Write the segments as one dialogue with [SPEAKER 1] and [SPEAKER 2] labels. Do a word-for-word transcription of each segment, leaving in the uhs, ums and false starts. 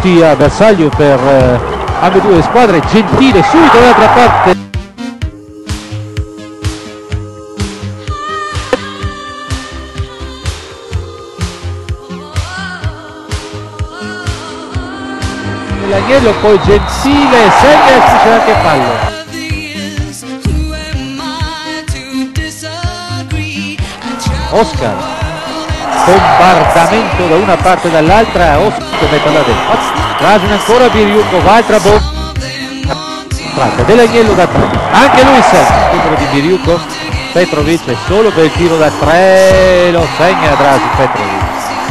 [SPEAKER 1] punti a bersaglio per eh, ambedue le squadre. Gentile subito dall'altra parte. L'agnello, poi Gentile segna e c'è anche fallo. Oscar, bombardamento da una parte e dall'altra, Oscar mette alla destra, Dražin ancora, Biriukov, altra bomba, dell'Agnello da tre, anche lui segna, il numero di Biriukov, Petrovic è solo per il tiro da tre, lo segna Dražin Petrovic.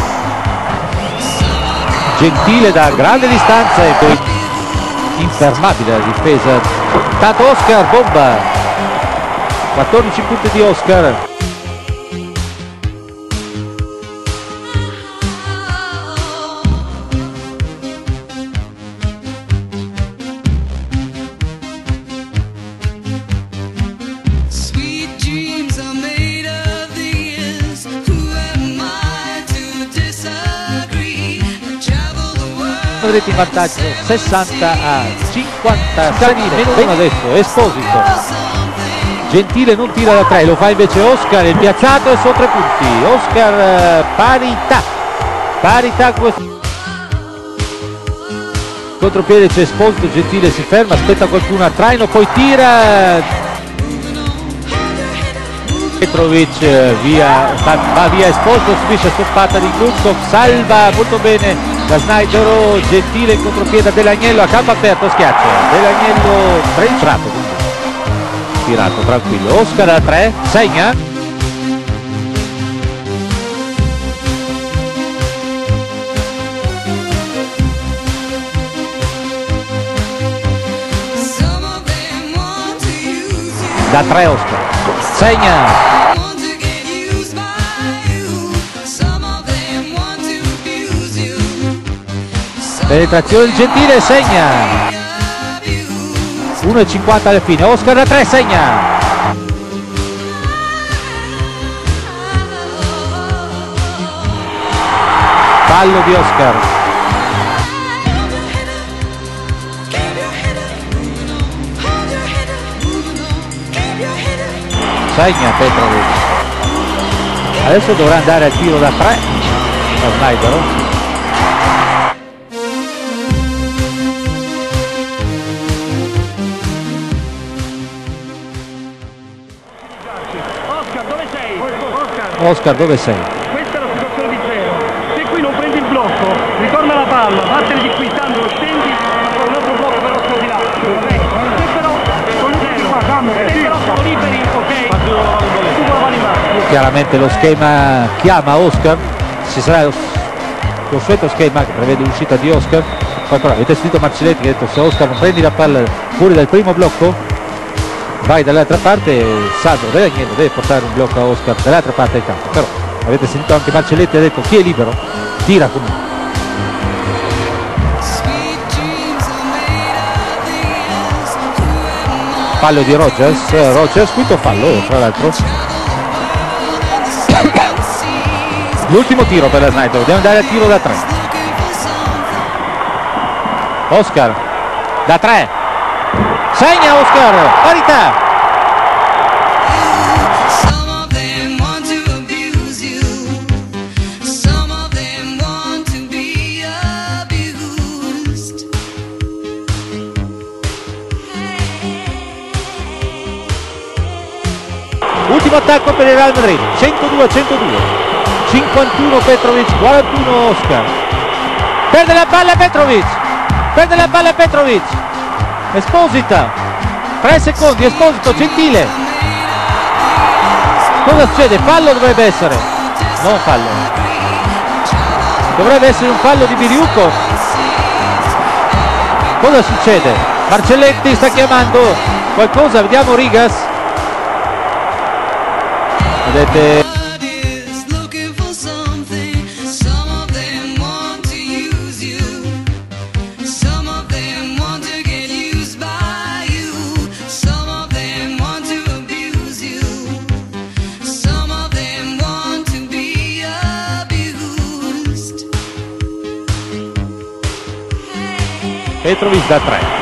[SPEAKER 1] Gentile da grande distanza e poi infermabile la difesa, tanto Oscar, bomba, quattordici punti di Oscar. Vedete in vantaggio sessanta a cinquantasei, meno uno adesso, Esposito, Gentile non tira da tre, lo fa invece Oscar, il piazzato e sono tre punti, Oscar parità, parità contropiede, c'è Esposito, Gentile si ferma, aspetta qualcuno a traino, poi tira, Petrovic via, va via Esposito, subisce stoppata di Krupskov, salva molto bene da Snajdaro, Gentile in contropiede dell'Agnello, a campo aperto schiaccia, dell'Agnello entrato, tirato tranquillo, Oscar da tre, segna, da tre Oscar, segna, penetrazione di Gentile, segna, uno e cinquanta alla fine, Oscar da tre, segna, fallo di Oscar, segna Petrovic, adesso dovrà andare al tiro da tre da Snajdaro. Oscar, dove sei?
[SPEAKER 2] Questa è la situazione di zero. Se qui non prendi il blocco, ritorna la palla, vattene di qui, tanto lo stendi, ma un altro blocco però sto di là. Ok? Se però con zero, se però sono liberi, ok? Tu la mani là.
[SPEAKER 1] Chiaramente lo schema chiama Oscar, ci sarà lo, lo solito schema che prevede l'uscita di Oscar. Poi però avete sentito Marcelletti che ha detto se Oscar non prendi la palla fuori dal primo blocco, vai dall'altra parte, Sandro dell'Agnello deve portare un blocco a Oscar dall'altra parte del campo, però avete sentito anche Marcelletti ha detto chi è libero tira comunque. Fallo di Rogers, Rogers quinto fallo tra l'altro, l'ultimo tiro per la Snajdaro, deve andare a tiro da tre, Oscar da tre, segna Oscar, parità, ultimo attacco per il Real Madrid, centodue a centodue, cinquantuno Petrovic, quarantuno Oscar, perde la palla Petrovic, perde la palla Petrovic, Esposita, tre secondi, Esposito, Gentile, cosa succede? Fallo dovrebbe essere, non fallo, dovrebbe essere un fallo di Biriukov, cosa succede? Marcelletti sta chiamando qualcosa, vediamo Rigas, vedete Petrovic da tre.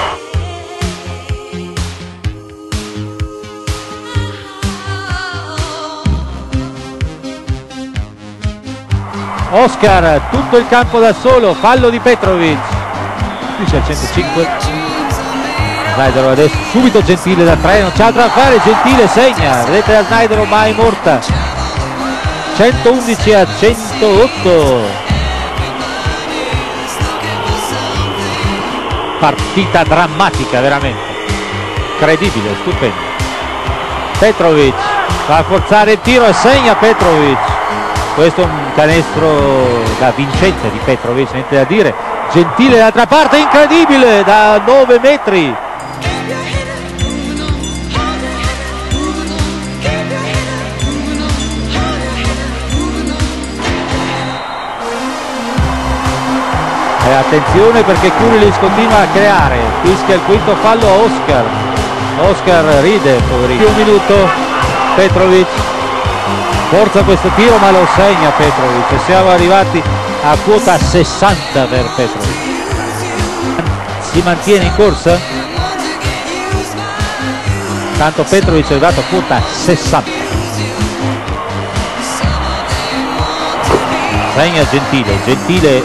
[SPEAKER 1] Oscar, tutto il campo da solo, fallo di Petrovic. Qui c'è il centocinque. Snajdorov adesso, subito Gentile da tre, non c'è altro da fare, Gentile segna, vedete la Snajdorov mai morta. centoundici a centootto. Partita drammatica, veramente incredibile, stupendo. Petrovic va a forzare il tiro e segna Petrovic. Questo è un canestro da vincente di Petrovic, niente da dire. Gentile d'altra parte, incredibile, da nove metri. E attenzione perché Kurilic continua a creare, fischia il quinto fallo a Oscar. Oscar ride, poverino. Un minuto, Petrovic forza questo tiro ma lo segna Petrovic e siamo arrivati a quota sessanta per Petrovic. Si mantiene in corsa? Tanto Petrovic è arrivato a quota sessanta. Segna Gentile, Gentile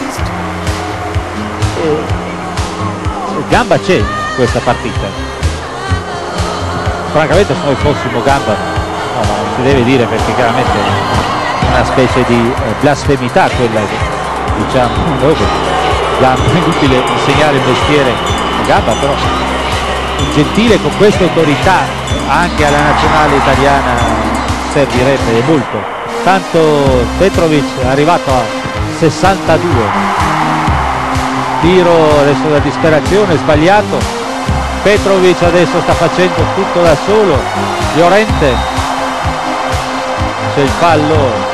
[SPEAKER 1] eh, gamba c'è in questa partita. Francamente se noi fossimo gamba, no, ma non si deve dire perché chiaramente è una specie di eh, blasfemità quella che diciamo, gamba, è inutile insegnare il mestiere a gamba, però un Gentile con questa autorità anche alla nazionale italiana servirebbe molto. Tanto Petrovic è arrivato a sessantadue, tiro adesso da disperazione sbagliato. Petrovic adesso sta facendo tutto da solo. Llorente, c'è il fallo